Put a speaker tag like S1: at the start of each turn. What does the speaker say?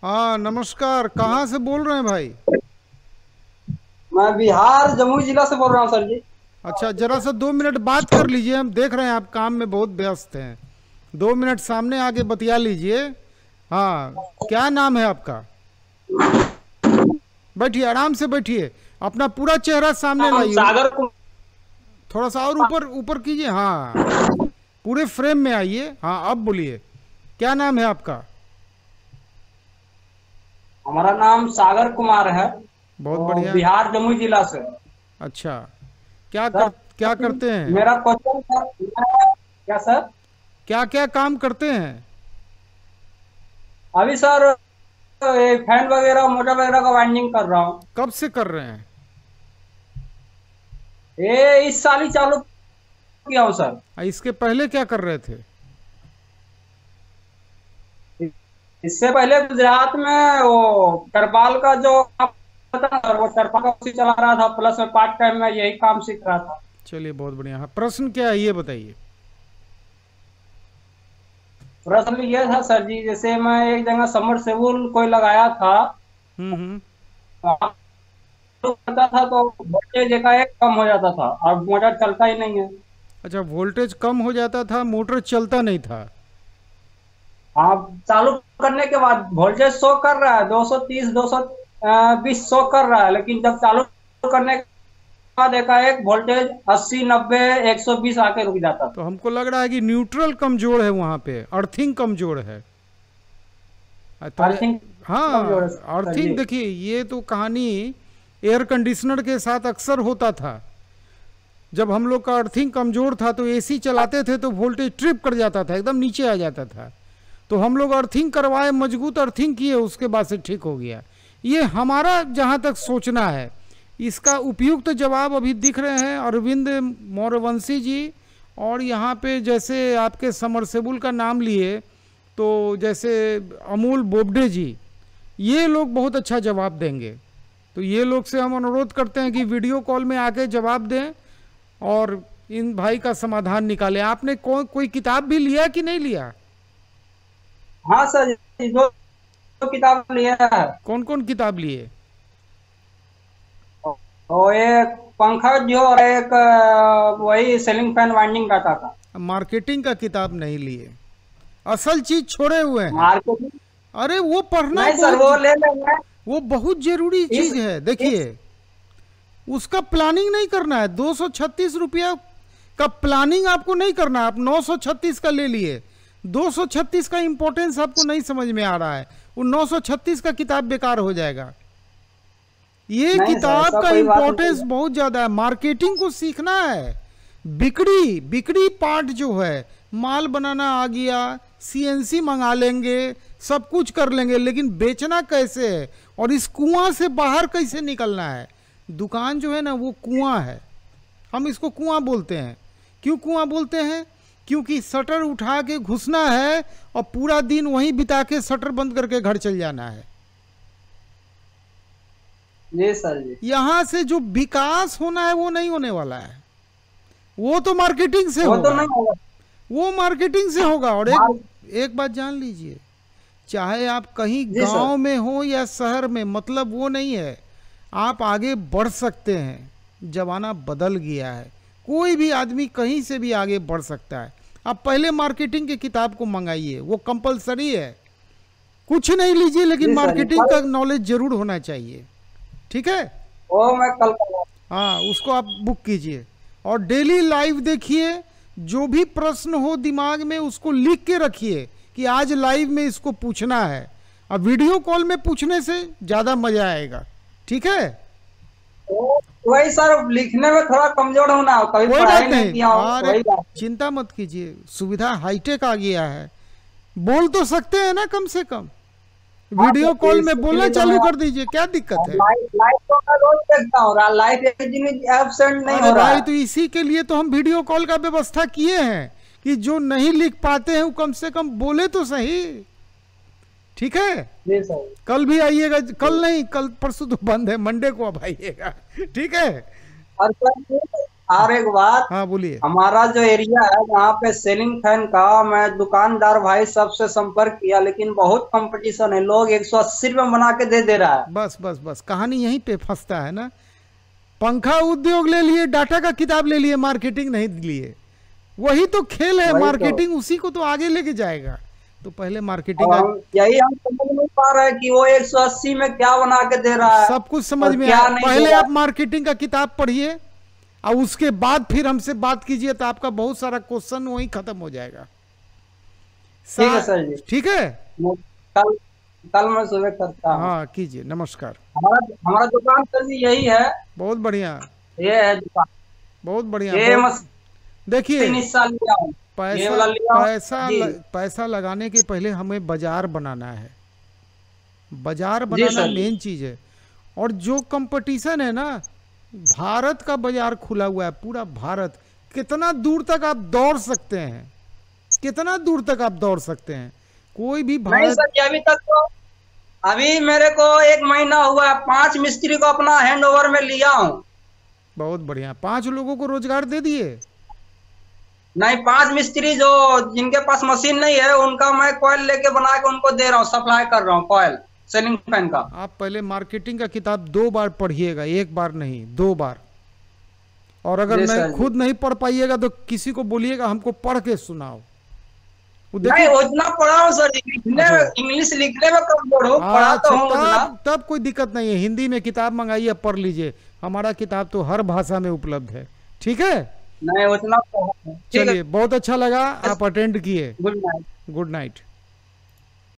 S1: हाँ नमस्कार, कहाँ से बोल रहे हैं भाई?
S2: मैं बिहार जमुई जिला से बोल रहा हूँ सर जी।
S1: अच्छा, जरा सा 2 मिनट बात कर लीजिए, हम देख रहे हैं आप काम में बहुत व्यस्त हैं। 2 मिनट सामने आके बतिया लीजिए। हाँ, क्या नाम है आपका? बैठिए, आराम से बैठिए, अपना पूरा चेहरा सामने
S2: नाम
S1: लाइए।
S2: सागर कुमार।
S1: थोड़ा सा और ऊपर ऊपर कीजिए। हाँ, पूरे फ्रेम में आइए। हाँ, अब बोलिए, क्या नाम है आपका?
S2: हमारा नाम सागर कुमार है।
S1: बहुत
S2: तो
S1: बढ़िया।
S2: बिहार जमुई जिला से।
S1: अच्छा, क्या
S2: सर,
S1: कर क्या करते हैं?
S2: मेरा क्वेश्चन था क्या सर?
S1: क्या क्या काम करते हैं?
S2: अभी सर ये फैन वगैरह मोटर वगैरह का वाइंडिंग कर रहा हूँ।
S1: कब से कर रहे हैं?
S2: ये इस साल ही चालू किया हूँ सर।
S1: इसके पहले क्या कर रहे थे?
S2: इससे पहले गुजरात में वो तरपाल का जो काम था सर, वो तरपाल का उसी चला रहा था, प्लस में पार्ट टाइम में यही काम सीख रहा था।
S1: चलिए, बहुत बढ़िया। हाँ, प्रश्न क्या है ये बताइए।
S2: प्रश्न ये था सर जी, जैसे मैं एक जगह समरसेबुल कोई लगाया था,
S1: हम्म।
S2: वहाँ तो करता था तो वोल्टेज एकाएक कम हो जाता था और मोटर चलता ही नहीं है।
S1: अच्छा, वोल्टेज कम हो जाता था, मोटर चलता नहीं था।
S2: आप चालू करने के बाद वोल्टेज शो कर रहा है 230 220 शो कर रहा है, लेकिन जब चालू करने के बाद एकाएक वोल्टेज 80 90 120 आके रुक जाता
S1: तो
S2: था।
S1: हमको लग रहा है कि न्यूट्रल कमजोर है, वहाँ पे अर्थिंग कमजोर है। तो
S2: अर्थिंग कमजोर है
S1: हाँ,
S2: सर जी।
S1: अर्थिंग देखिए, ये तो कहानी एयर कंडीशनर के साथ अक्सर होता था। जब हम लोग का अर्थिंग कमजोर था तो एसी चलाते थे तो वोल्टेज ट्रिप कर जाता था, एकदम नीचे आ जाता था। तो हम लोग अर्थिंग करवाए, मजबूत अर्थिंग किए, उसके बाद से ठीक हो गया। ये हमारा जहाँ तक सोचना है। इसका उपयुक्त जवाब अभी दिख रहे हैं अरविंद मोरवंशी जी। और यहाँ पे जैसे आपके समरसेबुल का नाम लिए, तो जैसे अमूल बोबडे जी, ये लोग बहुत अच्छा जवाब देंगे। तो ये लोग से हम अनुरोध करते हैं कि वीडियो कॉल में आके जवाब दें और इन भाई का समाधान निकालें। आपने कोई किताब भी लिया कि नहीं लिया?
S2: हाँ सर जी, दो किताब लिया है।
S1: कौन कौन किताब लिए?
S2: और एक पंखा जो और एक वही सीलिंग फैन वाइंडिंग डाटा का।
S1: मार्केटिंग का किताब नहीं लिए, असल चीज छोड़े हुए हैं।
S2: मार्केटिंग
S1: अरे वो पढ़ना
S2: नहीं सर,
S1: बहुत,
S2: वो ले लेंगे।
S1: वो बहुत जरूरी
S2: इस
S1: चीज है।
S2: इस
S1: देखिए, उसका प्लानिंग नहीं करना है। 236 रुपया का प्लानिंग आपको नहीं करना है। आप 936 का ले लिए, 236 का इंपॉर्टेंस आपको नहीं समझ में आ रहा है, वो 936 का किताब बेकार हो जाएगा। ये
S2: नहीं सर,
S1: किताब
S2: ऐसा
S1: का
S2: कोई बात नहीं
S1: इंपॉर्टेंस
S2: है।
S1: बहुत ज्यादा है। मार्केटिंग को सीखना है। बिक्री बिक्री पार्ट जो है, माल बनाना आ गया, सीएनसी मंगा लेंगे, सब कुछ कर लेंगे, लेकिन बेचना कैसे है और इस कुआं से बाहर कैसे निकलना है। दुकान जो है ना, वो कुआं है। हम इसको कुआं बोलते हैं। क्यों कुआं बोलते हैं? क्योंकि शटर उठा के घुसना है और पूरा दिन वहीं बिता के शटर बंद करके घर चल जाना है।
S2: जी सर जी।
S1: यहां से जो विकास होना है वो नहीं होने वाला है। वो तो मार्केटिंग से
S2: वो तो
S1: होगा।
S2: नहीं होगा।
S1: वो मार्केटिंग से होगा। और
S2: माल-
S1: एक बात जान लीजिए, चाहे आप कहीं
S2: जी सर।
S1: गांव में हो या शहर में, मतलब वो नहीं है। आप आगे बढ़ सकते हैं। जमाना बदल गया है, कोई भी आदमी कहीं से भी आगे बढ़ सकता है। आप पहले मार्केटिंग की किताब को मंगाइए, वो कंपलसरी है। कुछ नहीं लीजिए, लेकिन
S2: जी सर जी,
S1: मार्केटिंग का नॉलेज जरूर होना चाहिए। ठीक है?
S2: वो मैं कल करूँगा।
S1: हाँ, उसको आप बुक कीजिए और डेली लाइव देखिए। जो भी प्रश्न हो दिमाग में, उसको लिख के रखिए कि आज लाइव में इसको पूछना है। अब वीडियो कॉल में पूछने से ज़्यादा मज़ा आएगा। ठीक है?
S2: तो वही सर, लिखने में थोड़ा कमजोर होना हो, कभी
S1: कोई
S2: पढ़ाई
S1: बात
S2: नहीं
S1: नहीं,
S2: किया हो,
S1: अरे
S2: वही बात।
S1: चिंता मत कीजिए, सुविधा हाईटेक आ गया है। बोल तो सकते हैं ना कम से कम।
S2: हाँ
S1: वीडियो
S2: सर,
S1: कॉल में
S2: इसके
S1: बोलना
S2: लिए तो
S1: चालू
S2: मैं
S1: कर दीजिए, क्या दिक्कत है?
S2: लाइव लाइव तो मैं रोज देखता हूँ, लाइव एक दिन एब्सेंट नहीं
S1: अरे
S2: हो रहा
S1: भाई,
S2: है।
S1: तो इसी के लिए तो हम वीडियो कॉल का व्यवस्था किए हैं कि जो नहीं लिख पाते हैं वो कम से कम बोले तो सही। ठीक है?
S2: जी सर।
S1: कल भी आइएगा। कल नहीं, कल परसों तो बंद है, मंडे को अब आइएगा। ठीक है?
S2: और सर और एक बात,
S1: हाँ बोलिए।
S2: हमारा जो एरिया है जहाँ पे सेलिंग फैन का, मैं दुकानदार भाई सबसे संपर्क किया, लेकिन बहुत कंपटीशन है, लोग 180 रुपये बना के दे रहा है।
S1: बस बस बस, कहानी यहीं पे फंसता है ना। पंखा उद्योग ले लिए, डाटा का किताब ले लिए, मार्केटिंग नहीं लिए। वही तो खेल है,
S2: वही तो।
S1: मार्केटिंग उसी को तो आगे लेके जाएगा। तो पहले मार्केटिंग
S2: यही हम समझ नहीं पा रहे कि वो 180 में क्या बना के दे रहा है,
S1: सब कुछ समझ
S2: और
S1: में
S2: क्या
S1: आया।
S2: नहीं दे
S1: पहले
S2: रहा
S1: आप मार्केटिंग का किताब पढ़िए और उसके बाद फिर हमसे बात कीजिए, तो आपका बहुत सारा क्वेश्चन वहीं खत्म हो जाएगा।
S2: ठीक है सर जी।
S1: ठीक है,
S2: कल कल मैं सुबह करता हूँ।
S1: हाँ कीजिए। नमस्कार।
S2: हमारा हमारा दुकान सर जी यही है,
S1: बहुत बढ़िया,
S2: ये है दुकान।
S1: बहुत बढ़िया।
S2: ये
S1: देखिए,
S2: इस साल लिया हूँ, ये वाला लिया हूँ।
S1: पैसा लगाने के पहले हमें बाजार बनाना है। बाजार बनाना मेन चीज है। और जो कंपटीशन है ना, भारत का बाजार खुला हुआ है, पूरा भारत। कितना दूर तक आप दौड़ सकते हैं, कितना दूर तक आप दौड़ सकते हैं, कोई भी
S2: नहीं सर, अभी तक तो, अभी मेरे को 1 महीना हुआ है, 5 मिस्त्री को अपना हैंड ओवर में लिया हूँ।
S1: बहुत बढ़िया। 5 लोगों को रोजगार दे दिए?
S2: नहीं, 5 मिस्त्री जो जिनके पास मशीन नहीं है, उनका मैं कॉइल लेके बना के उनको दे रहा हूँ, सप्लाई कर रहा हूँ कॉइल सेलिंग फैन का।
S1: आप पहले मार्केटिंग का किताब 2 बार पढ़िएगा, 1 बार नहीं, 2 बार। और अगर मैं खुद नहीं पढ़ पाइएगा तो किसी को बोलिएगा हमको पढ़ के सुनाओ।
S2: नहीं, उतना पढ़ा हूँ सर, इंग्लिश लिखने में कमजोर हूँ, पढ़ा तो हूँ उतना।
S1: तब कोई दिक्कत नहीं है, हिंदी में किताब मंगाइए, पढ़ लीजिए। हमारा किताब तो हर भाषा में उपलब्ध है। ठीक है,
S2: नहीं उतना।
S1: चलिए, बहुत अच्छा लगा आप अटेंड किए।
S2: Good night.
S1: Good night.